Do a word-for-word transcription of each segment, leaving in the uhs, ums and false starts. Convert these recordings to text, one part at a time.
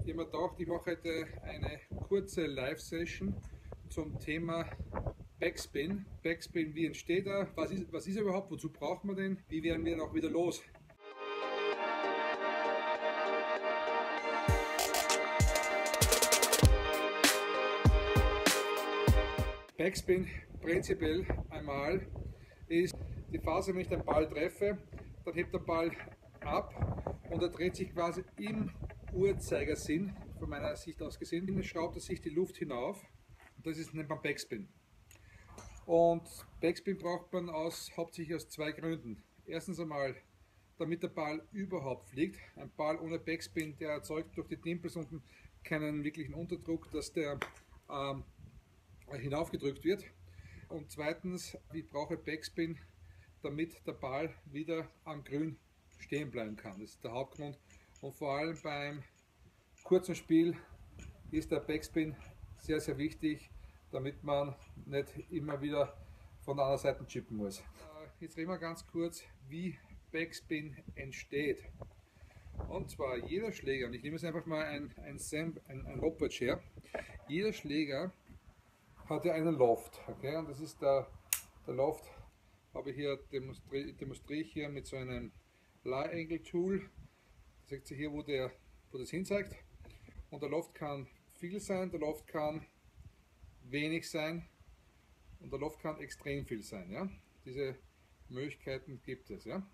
Ich habe mir gedacht, ich mache heute eine kurze Live-Session zum Thema Backspin. Backspin, wie entsteht er? Was ist, was ist er überhaupt? Wozu braucht man den? Wie werden wir ihn auch wieder los? Backspin prinzipiell einmal ist die Phase, wenn ich den Ball treffe, dann hebt der Ball ab und er dreht sich quasi im Uhrzeigersinn, von meiner Sicht aus gesehen, schraubt er sich die Luft hinauf. Das ist nennt man Backspin. Und Backspin braucht man aus, hauptsächlich aus zwei Gründen. Erstens einmal, damit der Ball überhaupt fliegt. Ein Ball ohne Backspin, der erzeugt durch die Dimples unten keinen wirklichen Unterdruck, dass der ähm, hinaufgedrückt wird. Und zweitens, ich brauche Backspin, damit der Ball wieder am Grün stehen bleiben kann. Das ist der Hauptgrund. Und vor allem beim kurzen Spiel ist der Backspin sehr, sehr wichtig, damit man nicht immer wieder von der anderen Seite chippen muss. Jetzt reden wir ganz kurz, wie Backspin entsteht. Und zwar jeder Schläger, und ich nehme jetzt einfach mal ein, ein, Sam, ein, ein Lopatch her, jeder Schläger hat ja einen Loft. Okay? Und das ist der, der Loft, habe ich hier demonstriere, demonstriere ich hier mit so einem Lie Angle Tool. Seht ihr hier, wo, der, wo das hinzeigt. Und der Loft kann viel sein, der Loft kann wenig sein und der Loft kann extrem viel sein. Ja? Diese Möglichkeiten gibt es. Ja?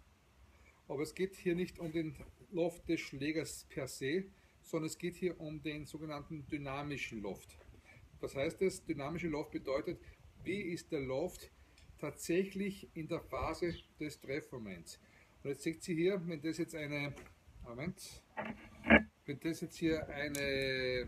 Aber es geht hier nicht um den Loft des Schlägers per se, sondern es geht hier um den sogenannten dynamischen Loft. Was heißt das? Dynamische Loft bedeutet, wie ist der Loft tatsächlich in der Phase des Treffmoments. Und jetzt seht ihr hier, wenn das jetzt eine Moment, wenn das jetzt hier eine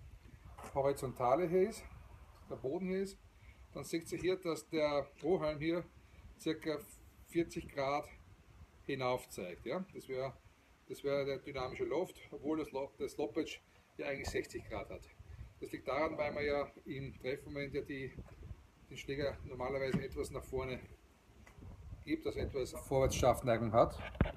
Horizontale hier ist, der Boden hier ist, dann seht ihr hier, dass der Strohhalm hier ca. vierzig Grad hinauf zeigt. Ja? Das wäre das wär der dynamische Loft, obwohl das, das Lopatch ja eigentlich sechzig Grad hat. Das liegt daran, weil man ja im Treffmoment ja die, den Schläger normalerweise etwas nach vorne gibt, also etwas Vorwärtsschaftneigung hat.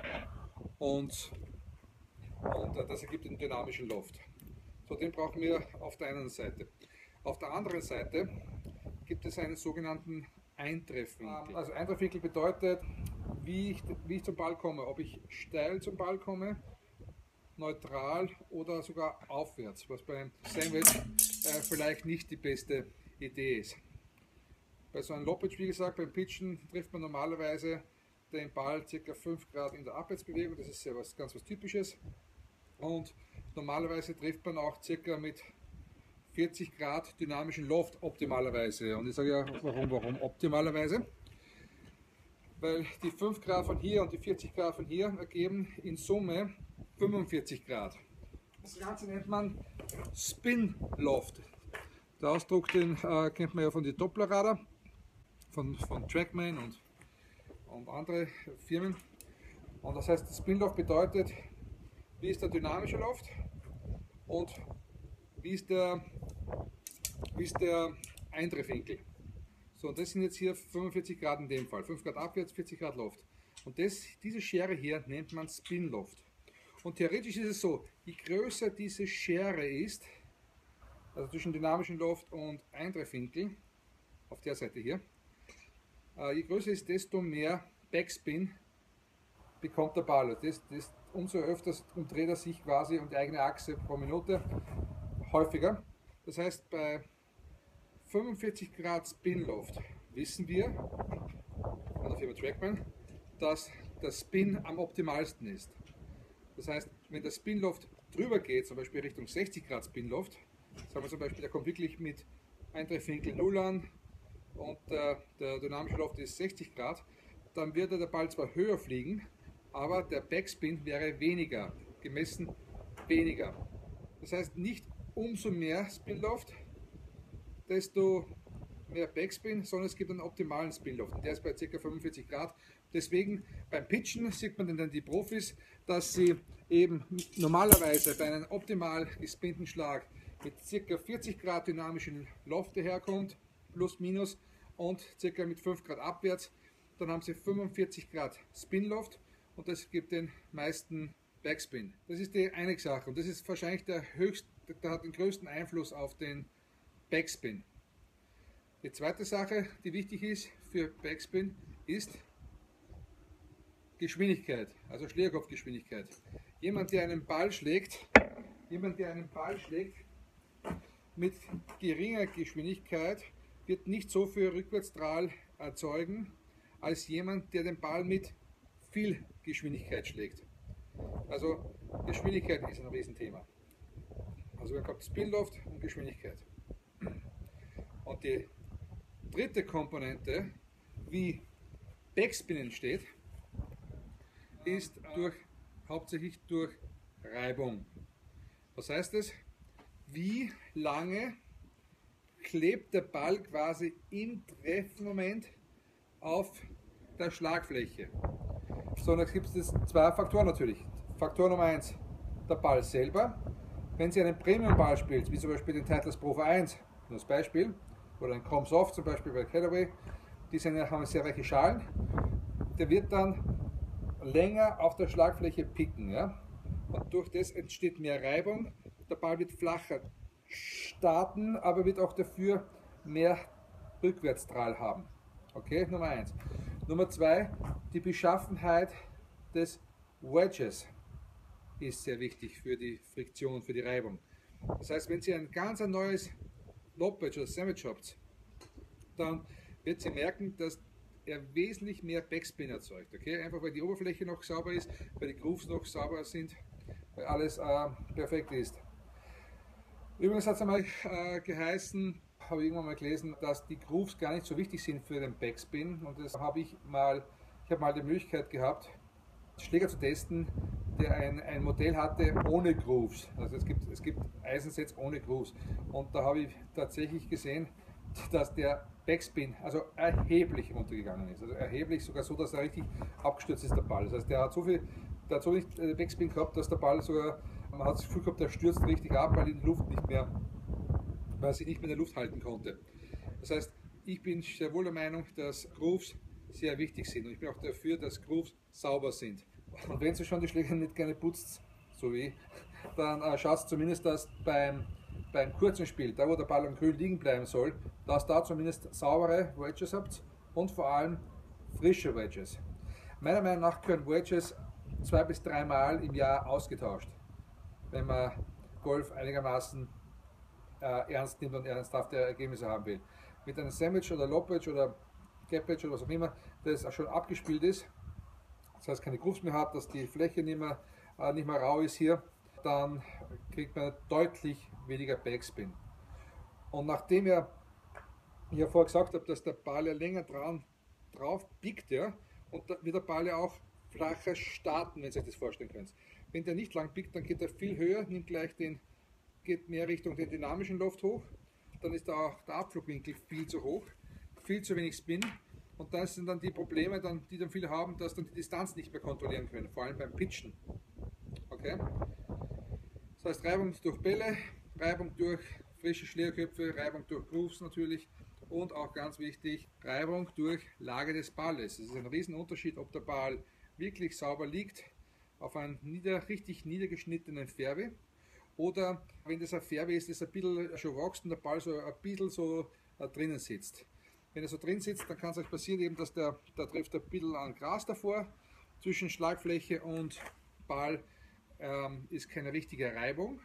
Und Und das ergibt den dynamischen Loft. So, den brauchen wir auf der einen Seite. Auf der anderen Seite gibt es einen sogenannten Eintreffwinkel. Also Eintreffwinkel bedeutet, wie ich, wie ich zum Ball komme. Ob ich steil zum Ball komme, neutral oder sogar aufwärts, was beim Sandwich äh, vielleicht nicht die beste Idee ist. Bei so einem Lopatch, wie gesagt, beim Pitchen trifft man normalerweise den Ball ca. fünf Grad in der Abwärtsbewegung. Das ist ja was, ganz was Typisches. Und normalerweise trifft man auch circa mit vierzig Grad dynamischen Loft optimalerweise. Und ich sage ja, warum, warum optimalerweise? Weil die fünf Grad von hier und die vierzig Grad von hier ergeben in Summe fünfundvierzig Grad. Das Ganze nennt man Spin Loft. Der Ausdruck, den äh, kennt man ja von den Dopplerradar, von, von Trackman und, und andere Firmen. Und das heißt, Spin Loft bedeutet, wie ist der dynamische Loft und wie ist der, wie ist der Eintreffwinkel. So, und das sind jetzt hier fünfundvierzig Grad in dem Fall, fünf Grad abwärts, vierzig Grad Loft. Und das, diese Schere hier nennt man Spin Loft. Und theoretisch ist es so, je größer diese Schere ist, also zwischen dynamischen Loft und Eintreffwinkel, auf der Seite hier, je größer ist, desto mehr Backspin bekommt der Ball. Das, das, umso öfter umdreht er sich quasi um die eigene Achse pro Minute häufiger. Das heißt, bei fünfundvierzig Grad Spin Loft wissen wir von der Firma Trackman, dass der Spin am optimalsten ist. Das heißt, wenn der Spin Loft drüber geht, zum Beispiel Richtung sechzig Grad Spin Loft, sagen wir zum Beispiel, der kommt wirklich mit Eintreffwinkel null an und der, der dynamische Loft ist sechzig Grad, dann wird der Ball zwar höher fliegen, aber der Backspin wäre weniger, gemessen weniger. Das heißt, nicht umso mehr Spin Loft, desto mehr Backspin, sondern es gibt einen optimalen Spin Loft. Der ist bei ca. fünfundvierzig Grad. Deswegen beim Pitchen sieht man dann die Profis, dass sie eben normalerweise bei einem optimal gespinnten Schlag mit ca. vierzig Grad dynamischen Loft herkommt, plus minus, und ca. mit fünf Grad abwärts. Dann haben sie fünfundvierzig Grad Spin Loft. Und das gibt den meisten Backspin. Das ist die eine Sache und das ist wahrscheinlich der höchste, der hat den größten Einfluss auf den Backspin. Die zweite Sache, die wichtig ist für Backspin, ist Geschwindigkeit, also Schlägerkopfgeschwindigkeit. Jemand, der einen Ball schlägt, jemand, der einen Ball schlägt mit geringer Geschwindigkeit, wird nicht so viel Rückwärtsdrall erzeugen, als jemand, der den Ball mit viel Geschwindigkeit schlägt. Also Geschwindigkeit ist ein Riesenthema. Also wir haben Spinloft und Geschwindigkeit. Und die dritte Komponente, wie Backspin entsteht, ist durch, hauptsächlich durch Reibung. Was heißt das? Wie lange klebt der Ball quasi im Treffmoment auf der Schlagfläche? So, da gibt es zwei Faktoren natürlich. Faktor Nummer eins, der Ball selber. Wenn Sie einen Premium-Ball spielt, wie zum Beispiel den Titleist Pro V eins, nur als Beispiel, oder ein Chrome Soft zum Beispiel bei Callaway, die sind, haben sehr weiche Schalen, der wird dann länger auf der Schlagfläche picken. Ja? Und durch das entsteht mehr Reibung, der Ball wird flacher starten, aber wird auch dafür mehr Rückwärtsdrall haben. Okay, Nummer eins. Nummer zwei, die Beschaffenheit des Wedges ist sehr wichtig für die Friktion, für die Reibung. Das heißt, wenn Sie ein ganz ein neues Lob-Wedge oder Sandwich habt, dann wird Sie merken, dass er wesentlich mehr Backspin erzeugt. Okay? Einfach weil die Oberfläche noch sauber ist, weil die Grooves noch sauber sind, weil alles äh, perfekt ist. Übrigens hat es einmal äh, geheißen, habe ich irgendwann mal gelesen, dass die Grooves gar nicht so wichtig sind für den Backspin. Und das habe ich mal, ich habe mal die Möglichkeit gehabt, Schläger zu testen, der ein, ein Modell hatte ohne Grooves. Also es gibt, es gibt Eisensets ohne Grooves. Und da habe ich tatsächlich gesehen, dass der Backspin also erheblich runtergegangen ist. Also erheblich, sogar so, dass er richtig abgestürzt ist, der Ball. Das heißt, der hat so viel, der hat so nicht Backspin gehabt, dass der Ball sogar, man hat das Gefühl gehabt, der stürzt richtig ab, weil die Luft nicht mehr, weil er sich nicht mehr in der Luft halten konnte. Das heißt, ich bin sehr wohl der Meinung, dass Grooves sehr wichtig sind und ich bin auch dafür, dass Grooves sauber sind. Und wenn Sie schon die Schläger nicht gerne putzt, so wie, dann äh, schaut zumindest, dass beim, beim kurzen Spiel, da wo der Ball am Grün liegen bleiben soll, dass da zumindest saubere Wedges habt und vor allem frische Wedges. Meiner Meinung nach können Wedges zwei bis dreimal im Jahr ausgetauscht, wenn man Golf einigermaßen äh, ernst nimmt und ernsthafte Ergebnisse haben will. Mit einem Sandwich oder Lob-Wedge oder Gap-Wedge oder was auch immer, das schon abgespielt ist, das heißt keine Grooves mehr hat, dass die Fläche nicht mehr, äh, nicht mehr rau ist hier, dann kriegt man deutlich weniger Backspin. Und nachdem ja, ich ja vorher gesagt habe, dass der Ball ja länger dran, drauf biegt, ja, und da wird der Ball ja auch flacher starten, wenn Sie sich das vorstellen können. Wenn der nicht lang biegt, dann geht er viel höher, nimmt gleich den, geht mehr Richtung den dynamischen Loft hoch, dann ist da auch der Abflugwinkel viel zu hoch, viel zu wenig Spin. Und das sind dann die Probleme, dann, die dann viele haben, dass dann die Distanz nicht mehr kontrollieren können, vor allem beim Pitchen. Okay? Das heißt Reibung durch Bälle, Reibung durch frische Schlägerköpfe, Reibung durch Grooves natürlich und auch ganz wichtig, Reibung durch Lage des Balles. Es ist ein Riesenunterschied, ob der Ball wirklich sauber liegt auf einem nieder, richtig niedergeschnittenen Fairway oder wenn das ein Fairway ist, das ein bisschen schon wächst und der Ball so ein bisschen so uh, drinnen sitzt. Wenn er so drin sitzt, dann kann es euch passieren, eben, dass der, da trifft ein bisschen an Gras davor, zwischen Schlagfläche und Ball ähm, ist keine richtige Reibung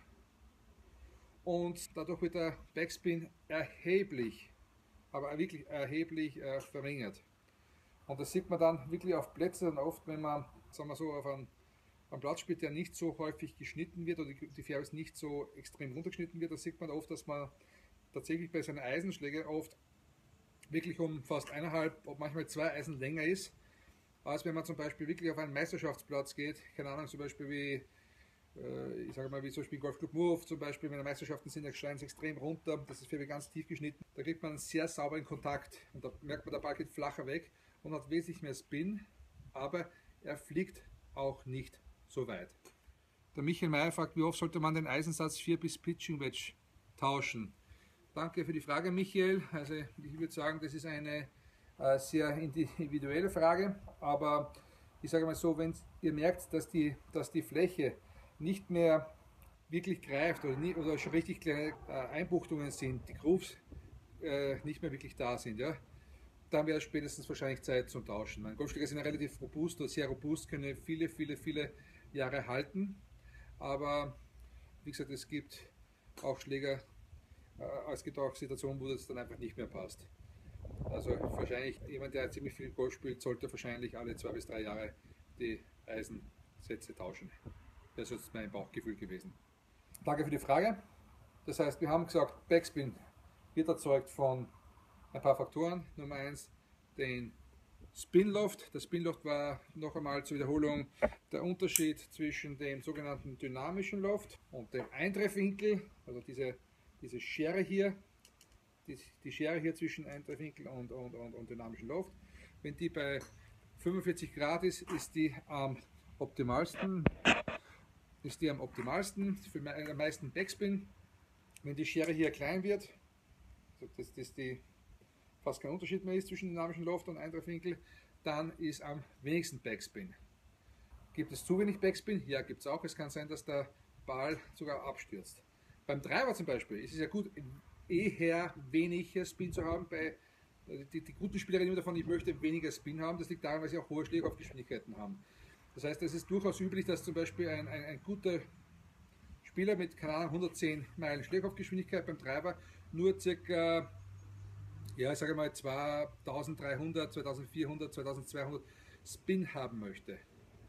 und dadurch wird der Backspin erheblich, aber wirklich erheblich äh, verringert. Und das sieht man dann wirklich auf Plätzen oft, wenn man, sagen wir so, auf einem, einem Platz spielt, der nicht so häufig geschnitten wird oder die, die Fairways nicht so extrem runtergeschnitten wird, da sieht man oft, dass man tatsächlich bei seinen Eisenschlägen oft wirklich um fast eineinhalb, manchmal zwei Eisen länger ist, als wenn man zum Beispiel wirklich auf einen Meisterschaftsplatz geht, keine Ahnung, zum Beispiel wie, äh, ich sage mal, wie zum Beispiel Golfclub Move, zum Beispiel, wenn die Meisterschaften sind, da schreien sie extrem runter, das ist für mich ganz tief geschnitten, da kriegt man einen sehr sauberen Kontakt und da merkt man, der Ball geht flacher weg und hat wesentlich mehr Spin, aber er fliegt auch nicht so weit. Der Michael Meyer fragt, wie oft sollte man den Eisensatz vier bis Pitching Wedge tauschen? Danke für die Frage, Michael. Also ich würde sagen, das ist eine äh, sehr individuelle Frage, aber ich sage mal so, wenn ihr merkt, dass die, dass die Fläche nicht mehr wirklich greift oder, nie, oder schon richtig kleine äh, Einbuchtungen sind, die Grooves äh, nicht mehr wirklich da sind, ja, dann wäre es spätestens wahrscheinlich Zeit zum Tauschen. Meine Golfschläger sind ja relativ robust oder sehr robust, können viele, viele, viele Jahre halten, aber wie gesagt, es gibt auch Schläger, äh, es gibt auch Situationen, wo das dann einfach nicht mehr passt. Also wahrscheinlich jemand, der ziemlich viel Golf spielt, sollte wahrscheinlich alle zwei bis drei Jahre die Eisensätze tauschen. Das ist mein Bauchgefühl gewesen. Danke für die Frage. Das heißt, wir haben gesagt, Backspin wird erzeugt von ein paar Faktoren. Nummer eins, den Spinloft. Der Spinloft war noch einmal zur Wiederholung der Unterschied zwischen dem sogenannten dynamischen Loft und dem Eintreffwinkel, also diese, diese Schere hier, die, die Schere hier zwischen Eintreffwinkel und, und, und, und dynamischen Loft. Wenn die bei fünfundvierzig Grad ist, ist die am optimalsten, ist die am optimalsten für den meisten Backspin. Wenn die Schere hier klein wird, dass das die fast kein Unterschied mehr ist zwischen dynamischen Loft und Eintreffwinkel, dann ist am wenigsten Backspin. Gibt es zu wenig Backspin? Ja, gibt es auch. Es kann sein, dass der Ball sogar abstürzt. Beim Driver zum Beispiel ist es ja gut, eher weniger Spin zu haben. Bei, die, die guten Spieler reden immer davon, ich möchte weniger Spin haben. Das liegt daran, weil sie auch hohe Schlägergeschwindigkeiten haben. Das heißt, es ist durchaus üblich, dass zum Beispiel ein, ein, ein guter Spieler mit, keine Ahnung, hundertzehn Meilen Schlägergeschwindigkeit beim Driver nur ca. ja, ich sage mal zweitausenddreihundert, zweitausendvierhundert, zweitausendzweihundert Spin haben möchte.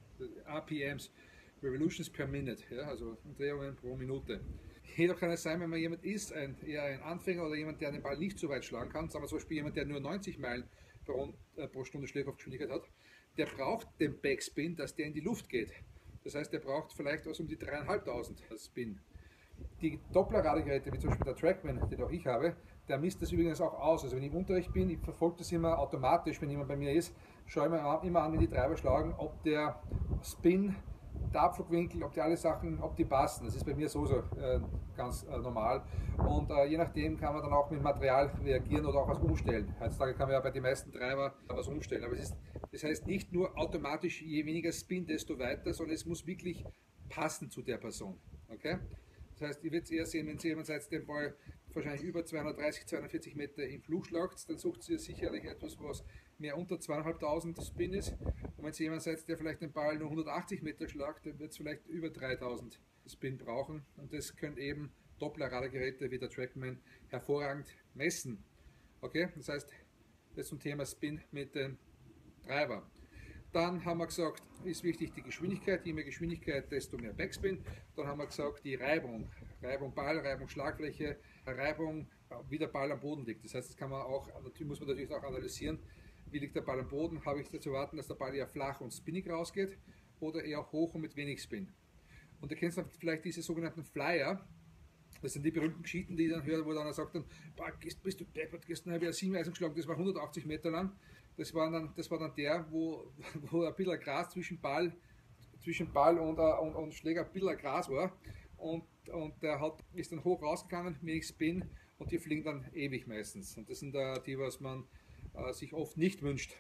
R P Ms, Revolutions per Minute, ja, also Umdrehungen pro Minute. Jedoch kann es sein, wenn man jemand ist, ein, eher ein Anfänger oder jemand, der den Ball nicht so weit schlagen kann, sagen wir zum Beispiel jemand, der nur neunzig Meilen pro, äh, pro Stunde Schlägergeschwindigkeit hat, der braucht den Backspin, dass der in die Luft geht. Das heißt, der braucht vielleicht was um die dreieinhalbtausend Spin. Die Doppler-Radegeräte, wie zum Beispiel der Trackman, den auch ich habe, der misst das übrigens auch aus. Also wenn ich im Unterricht bin, ich verfolge das immer automatisch, wenn jemand bei mir ist, schaue ich mir immer an, wenn die Treiber schlagen, ob der Spin, der Abflugwinkel, ob die alle Sachen, ob die passen. Das ist bei mir sowieso äh, ganz äh, normal. Und äh, je nachdem kann man dann auch mit Material reagieren oder auch was umstellen. Heutzutage kann man ja bei den meisten Treiber was umstellen. Aber es ist, das heißt nicht nur automatisch, je weniger Spin, desto weiter, sondern es muss wirklich passen zu der Person. Okay? Das heißt, ihr werdet es eher sehen, wenn ihr jemand seid, den Ball wahrscheinlich über zweihundertdreißig, zweihundertvierzig Meter im Flug schlagt, dann sucht ihr sicherlich etwas, was mehr unter zweitausendfünfhundert Spin ist. Und wenn ihr jemand seid, der vielleicht den Ball nur hundertachtzig Meter schlagt, dann wird es vielleicht über dreitausend Spin brauchen. Und das können eben Doppler-Radargeräte wie der Trackman hervorragend messen. Okay, das heißt, das zum Thema Spin mit dem Driver. Dann haben wir gesagt, ist wichtig die Geschwindigkeit. Je mehr Geschwindigkeit, desto mehr Backspin. Dann haben wir gesagt, die Reibung. Reibung Ball, Reibung Schlagfläche, Reibung, wie der Ball am Boden liegt. Das heißt, das kann man auch, natürlich muss man natürlich auch analysieren, wie liegt der Ball am Boden. Habe ich dazu warten, dass der Ball eher flach und spinnig rausgeht oder eher hoch und mit wenig Spin. Und ihr kennt dann vielleicht diese sogenannten Flyer. Das sind die berühmten Geschichten, die ich dann höre, wo dann er sagt, dann, bist du deppert, gestern habe ich ja sieben Eisen geschlagen, das war hundertachtzig Meter lang. Das war dann, das war dann der, wo, wo ein bisschen Gras zwischen Ball, zwischen Ball und, und, und Schläger ein bisschen Gras war. Und, und der hat, ist dann hoch rausgegangen, wenig Spin, und die fliegen dann ewig meistens. Und das sind uh, die, was man uh, sich oft nicht wünscht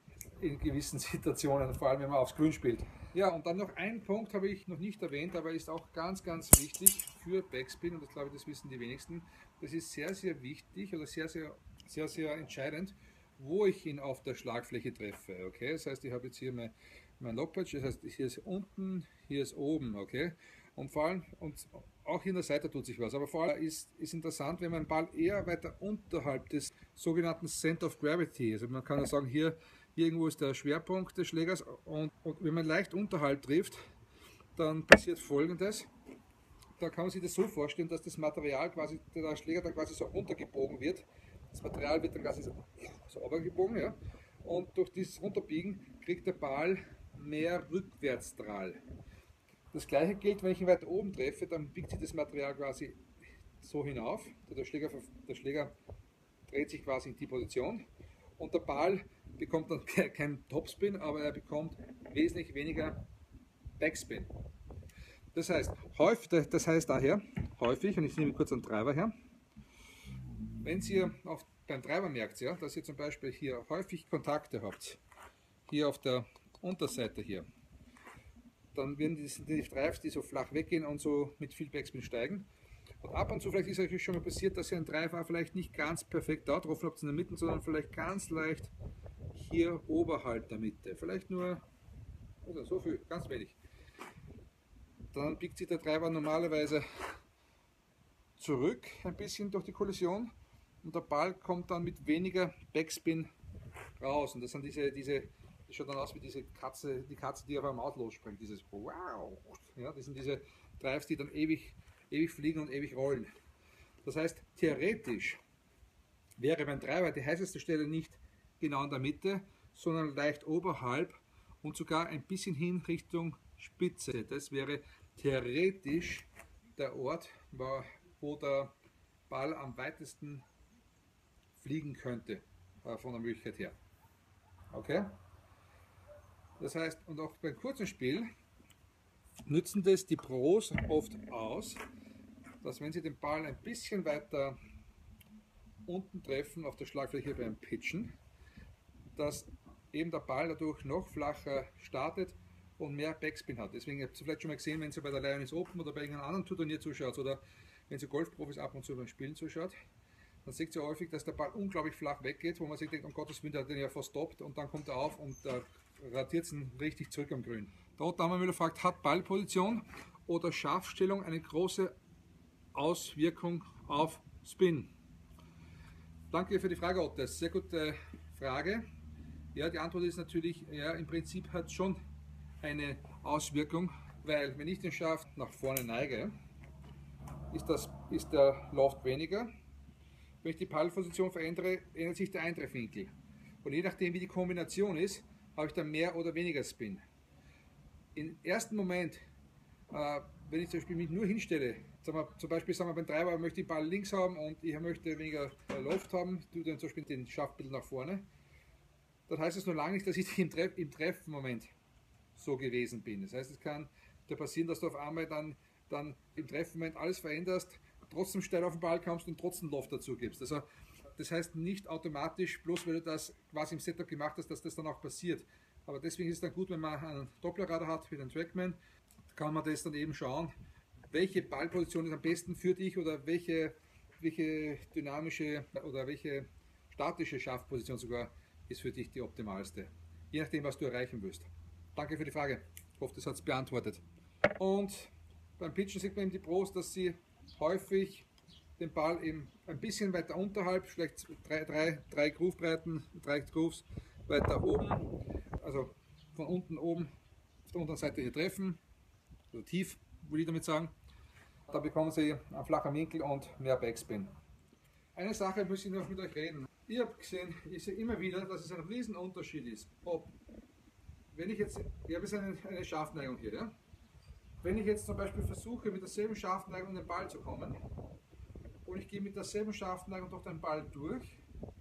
in gewissen Situationen, vor allem wenn man aufs Grün spielt. Ja, und dann noch ein Punkt habe ich noch nicht erwähnt, aber ist auch ganz, ganz wichtig für Backspin, und das glaube ich, das wissen die wenigsten. Das ist sehr, sehr wichtig oder sehr, sehr, sehr, sehr entscheidend, wo ich ihn auf der Schlagfläche treffe. Okay, das heißt, ich habe jetzt hier mein, mein Lockpatch, das heißt, hier ist unten, hier ist oben, okay. Und vor allem, und auch hier in der Seite tut sich was, aber vor allem ist, ist interessant, wenn man den Ball eher weiter unterhalb des sogenannten Center of Gravity, also man kann ja sagen, hier, hier irgendwo ist der Schwerpunkt des Schlägers, und, und wenn man leicht unterhalb trifft, dann passiert Folgendes. Da kann man sich das so vorstellen, dass das Material quasi, der Schläger dann quasi so runtergebogen wird. Das Material wird dann quasi so, so runtergebogen, ja, und durch dieses Runterbiegen kriegt der Ball mehr Rückwärtsstrahl. Das gleiche gilt, wenn ich ihn weiter oben treffe, dann biegt sich das Material quasi so hinauf. Der Schläger, der Schläger dreht sich quasi in die Position und der Ball bekommt dann keinen Topspin, aber er bekommt wesentlich weniger Backspin. Das heißt, häufig, das heißt daher, häufig, und ich nehme kurz einen Driver her, wenn ihr auf, beim Driver merkt, ja, dass ihr zum Beispiel hier häufig Kontakte habt, hier auf der, Unterseite hier. Dann werden die, die Drives, die so flach weggehen und so mit viel Backspin steigen. Und ab und zu vielleicht ist euch schon mal passiert, dass ihr ein Drive auch vielleicht nicht ganz perfekt dort drauf habt in der Mitte, sondern vielleicht ganz leicht hier oberhalb der Mitte. Vielleicht nur, oder so viel, ganz wenig. Dann biegt sich der Driver normalerweise zurück ein bisschen durch die Kollision und der Ball kommt dann mit weniger Backspin raus. Und das sind diese, diese das schaut dann aus wie diese Katze, die Katze, die auf einem Auto losspringt. Dieses Wow! Ja, das sind diese Drives, die dann ewig, ewig fliegen und ewig rollen. Das heißt, theoretisch wäre beim Driver die heißeste Stelle nicht genau in der Mitte, sondern leicht oberhalb und sogar ein bisschen hin Richtung Spitze. Das wäre theoretisch der Ort, wo der Ball am weitesten fliegen könnte, von der Möglichkeit her. Okay? Das heißt, und auch beim kurzen Spiel nützen das die Pros oft aus, dass wenn sie den Ball ein bisschen weiter unten treffen auf der Schlagfläche beim Pitchen, dass eben der Ball dadurch noch flacher startet und mehr Backspin hat. Deswegen habt ihr vielleicht schon mal gesehen, wenn ihr bei der Lions Open oder bei irgendeinem anderen Turnier zuschaut oder wenn ihr Golfprofis ab und zu beim Spielen zuschaut, dann seht ihr häufig, dass der Ball unglaublich flach weggeht, wo man sich denkt, um Gottes Willen, der hat den ja verstoppt und dann kommt er auf und äh, ratiert ihn richtig zurück am Grün. Der Otto Ammermüller fragt, hat Ballposition oder Scharfstellung eine große Auswirkung auf Spin? Danke für die Frage, Otto. Sehr gute Frage. Ja, die Antwort ist natürlich, ja, im Prinzip hat schon eine Auswirkung, weil wenn ich den Schaft nach vorne neige, ist, das, ist der Loft weniger. Wenn ich die Ballposition verändere, ändert sich der Eintreffwinkel. Und je nachdem, wie die Kombination ist, habe ich dann mehr oder weniger Spin. Im ersten Moment, äh, wenn ich zum Beispiel mich nur hinstelle, sagen wir, zum Beispiel sagen wir beim Treiber, möchte ich den Ball links haben und ich möchte weniger Loft haben, tue dann zum Beispiel den Schaft ein bisschen nach vorne, dann heißt es nur lange nicht, dass ich im, Treff, im Treffmoment so gewesen bin. Das heißt, es kann da passieren, dass du auf einmal dann, dann im Treffmoment alles veränderst, trotzdem steil auf den Ball kommst und trotzdem Loft dazu gibst. Also das heißt nicht automatisch, bloß weil du das quasi im Setup gemacht hast, dass das dann auch passiert. Aber deswegen ist es dann gut, wenn man einen Dopplerradar hat wie den Trackman, kann man das dann eben schauen, welche Ballposition ist am besten für dich oder welche, welche dynamische oder welche statische Schaftposition sogar ist für dich die optimalste. Je nachdem, was du erreichen willst. Danke für die Frage. Ich hoffe, das hat es beantwortet. Und beim Pitchen sieht man eben die Pros, dass sie häufig den Ball eben ein bisschen weiter unterhalb, vielleicht drei, drei, drei Groove-Breiten, drei Grooves weiter oben, also von unten oben auf der unteren Seite hier treffen, also tief, würde ich damit sagen. Da bekommen sie einen flachen Winkel und mehr Backspin. Eine Sache muss ich noch mit euch reden. Ich habe gesehen, ich sehe immer wieder, dass es ein riesen Unterschied ist, ob, wenn ich jetzt, ich habe jetzt eine, eine Schaftneigung hier, ja? Wenn ich jetzt zum Beispiel versuche, mit derselben Schaftneigung in den Ball zu kommen und ich gehe mit derselben Schaftneigung durch den Ball durch,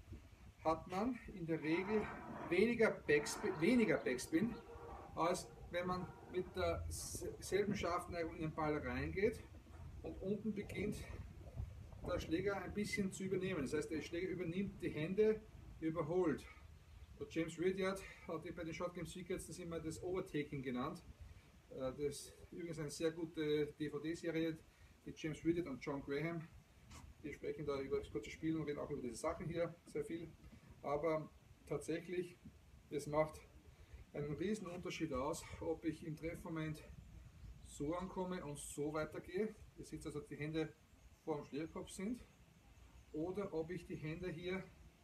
hat man in der Regel weniger Backspin, weniger Backspin, als wenn man mit derselben Schaftneigung in den Ball reingeht und unten beginnt der Schläger ein bisschen zu übernehmen. Das heißt, der Schläger übernimmt die Hände, überholt. Der James Ridyard hat bei den Shot Game Secrets das immer das Overtaking genannt. Das ist übrigens eine sehr gute D V D-Serie mit James Ridyard und John Graham. Die sprechen da über das kurze Spiel und reden auch über diese Sachen hier sehr viel. Aber tatsächlich, es macht einen riesen Unterschied aus, ob ich im Treffmoment so ankomme und so weitergehe. Ihr seht also, die Hände vor dem Schlägerkopf sind, oder ob ich die Hände hier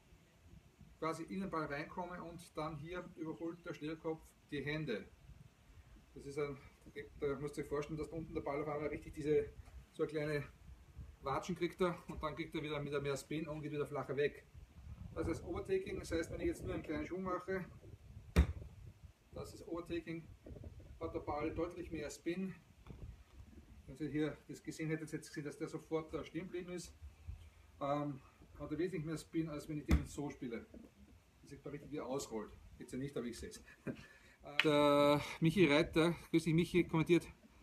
quasi in den Ball reinkomme und dann hier überholt der Schlägerkopf die Hände. Das ist ein, da müsst ihr euch vorstellen, dass unten der Ball auf einmal richtig diese, so eine kleine Watschen kriegt er und dann kriegt er wieder, wieder mehr Spin und geht wieder flacher weg. Das ist Overtaking, das heißt, wenn ich jetzt nur einen kleinen Schwung mache, das ist Overtaking, hat der Ball deutlich mehr Spin. Wenn ihr hier das gesehen hättet, jetzt gesehen, dass der sofort da stehen geblieben ist, ähm, hat er wesentlich mehr Spin, als wenn ich den so spiele. Das sieht man richtig, wie er ausrollt. Jetzt ja nicht, aber ich sehe es. Der Michi Reiter, grüß dich Michi, kommentiert,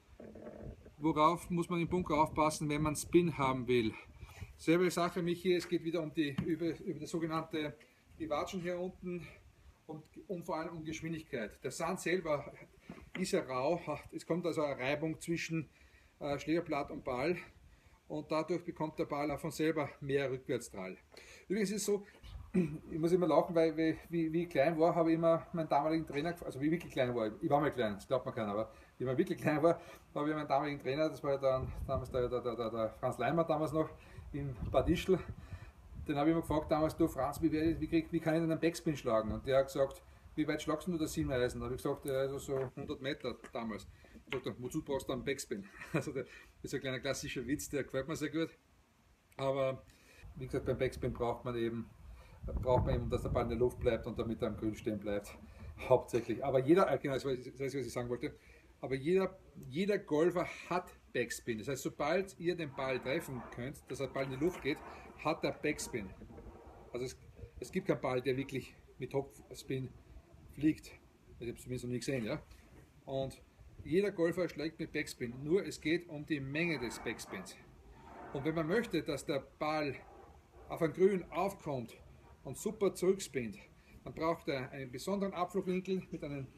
worauf muss man im Bunker aufpassen, wenn man Spin haben will? Selbe Sache Michi, es geht wieder um die, über, über das sogenannte, die Watschen hier unten und, und vor allem um Geschwindigkeit. Der Sand selber ist ja rau, es kommt also eine Reibung zwischen äh, Schlägerblatt und Ball und dadurch bekommt der Ball auch von selber mehr Rückwärtsdrall. Übrigens ist es so, ich muss immer lachen, weil wie, wie, wie ich klein war, habe ich immer meinen damaligen Trainer, also wie ich wirklich klein war, ich war mal klein, das glaubt man keiner, aber wie ich wirklich klein war, habe ich meinen damaligen Trainer, das war ja dann, damals der, der, der, der Franz Leimer damals noch, in Bad Ischl, den habe ich immer gefragt damals, du Franz, wie, wie, krieg, wie kann ich denn einen Backspin schlagen? Und der hat gesagt, wie weit schlagst du das Siebeneisen? Da habe ich gesagt, also so hundert Meter damals. Ich sagte, wozu brauchst du einen Backspin? Also das ist ein kleiner klassischer Witz, der gefällt mir sehr gut. Aber wie gesagt, beim Backspin braucht man eben, braucht man eben, dass der Ball in der Luft bleibt und damit er am Grün stehen bleibt. Hauptsächlich. Aber jeder, genau, das ist das, was ich sagen wollte, aber jeder, jeder Golfer hat Backspin. Das heißt, sobald ihr den Ball treffen könnt, dass der Ball in die Luft geht, hat er Backspin. Also es, es gibt keinen Ball, der wirklich mit Topspin fliegt. Ich habe es zumindest noch nie gesehen. Ja? Und jeder Golfer schlägt mit Backspin. Nur es geht um die Menge des Backspins. Und wenn man möchte, dass der Ball auf ein Grün aufkommt und super zurückspinnt, dann braucht er einen besonderen Abflugwinkel mit, einem,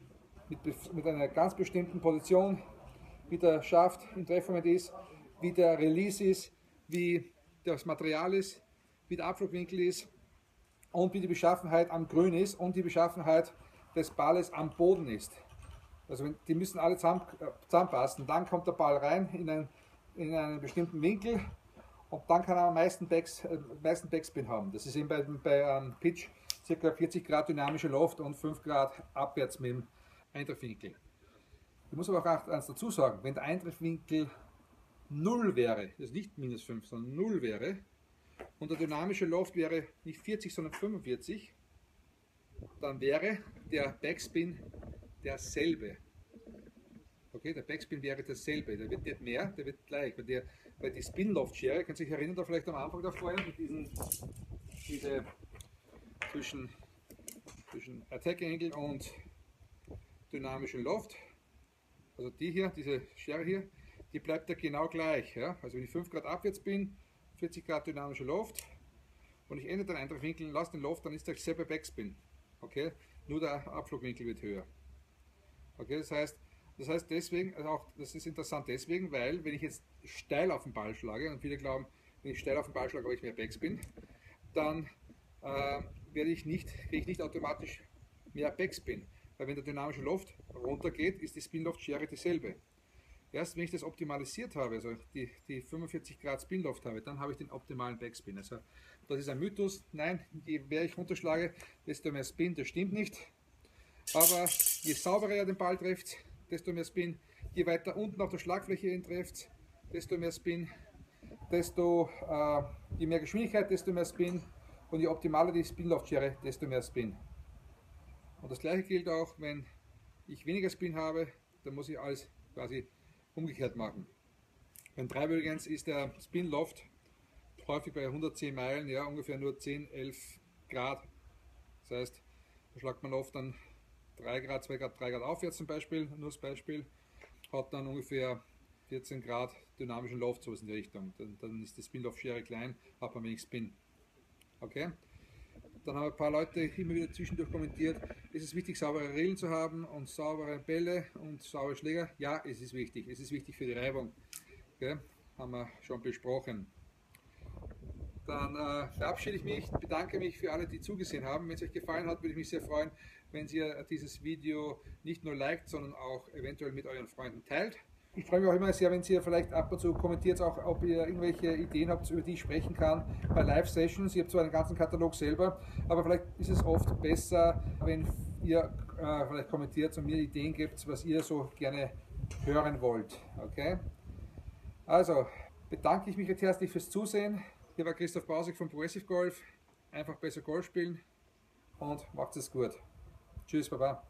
mit, mit einer ganz bestimmten Position, wie der Schaft im Treffmoment ist, wie der Release ist, wie das Material ist, wie der Abflugwinkel ist und wie die Beschaffenheit am Grün ist und die Beschaffenheit des Balles am Boden ist. Also die müssen alle zusammen, zusammenpassen. Dann kommt der Ball rein in einen, in einen bestimmten Winkel und dann kann er am meisten, Backs, äh, meisten Backspin haben. Das ist eben bei, bei einem Pitch ca. vierzig Grad dynamische Loft und fünf Grad abwärts mit dem Eintreffwinkel. Ich muss aber auch eins dazu sagen, wenn der Eintreffwinkel null wäre, also nicht minus fünf, sondern null wäre, und der dynamische Loft wäre nicht vierzig, sondern fünfundvierzig, dann wäre der Backspin derselbe. Okay, der Backspin wäre derselbe, der wird nicht mehr, der wird gleich, weil, der, weil die Spin-Loft-Schere, könnt ihr euch erinnern, da vielleicht am Anfang der Folge, mit diesen diese, zwischen, zwischen Attack Angle und dynamischen Loft, also die hier, diese Schere hier, die bleibt ja genau gleich. Ja? Also wenn ich fünf Grad abwärts bin, vierzig Grad dynamischer Loft und ich ändere den Eintreffwinkel und lasse den Loft, dann ist der selbe Backspin. Okay? Nur der Abflugwinkel wird höher. Okay? Das heißt, das heißt deswegen, also auch das ist interessant deswegen, weil wenn ich jetzt steil auf den Ball schlage, und viele glauben, wenn ich steil auf den Ball schlage, habe ich mehr Backspin, dann äh, werde ich nicht, kriege ich nicht automatisch mehr Backspin. Weil wenn der dynamische Loft runtergeht, ist die Spin-Loft-Schere dieselbe. Erst wenn ich das optimalisiert habe, also die, die fünfundvierzig Grad Spin-Loft habe, dann habe ich den optimalen Backspin. Also das ist ein Mythos. Nein, je mehr ich runterschlage, desto mehr Spin. Das stimmt nicht. Aber je sauberer ihr den Ball trefft, desto mehr Spin. Je weiter unten auf der Schlagfläche ihn trefft, desto mehr Spin. Desto, äh, je mehr Geschwindigkeit, desto mehr Spin. Und je optimaler die Spin-Loft-Schere, desto mehr Spin. Und das gleiche gilt auch, wenn ich weniger Spin habe, dann muss ich alles quasi umgekehrt machen. Beim Treiber übrigens ist der Spin-Loft häufig bei hundertzehn Meilen, ja, ungefähr nur zehn, elf Grad. Das heißt, da schlagt man oft dann drei Grad, zwei Grad, drei Grad aufwärts zum Beispiel, nur als Beispiel, hat dann ungefähr vierzehn Grad dynamischen Loft, so in die Richtung. Dann, dann ist die Spin-Loft-Schere klein, hat man wenig Spin. Okay? Dann haben ein paar Leute immer wieder zwischendurch kommentiert, ist es wichtig, saubere Rillen zu haben und saubere Bälle und saubere Schläger? Ja, es ist wichtig. Es ist wichtig für die Reibung. Okay? Haben wir schon besprochen. Dann äh, verabschiede ich mich, bedanke mich für alle, die zugesehen haben. Wenn es euch gefallen hat, würde ich mich sehr freuen, wenn ihr dieses Video nicht nur liked, sondern auch eventuell mit euren Freunden teilt. Ich freue mich auch immer sehr, wenn ihr vielleicht ab und zu kommentiert, auch ob ihr irgendwelche Ideen habt, über die ich sprechen kann bei Live-Sessions. Ich habe zwar einen ganzen Katalog selber, aber vielleicht ist es oft besser, wenn ihr äh, vielleicht kommentiert und mir Ideen gebt, was ihr so gerne hören wollt. Okay? Also, bedanke ich mich recht herzlich fürs Zusehen. Hier war Christoph Bausig von Progressive Golf. Einfach besser Golf spielen und macht es gut. Tschüss, Baba.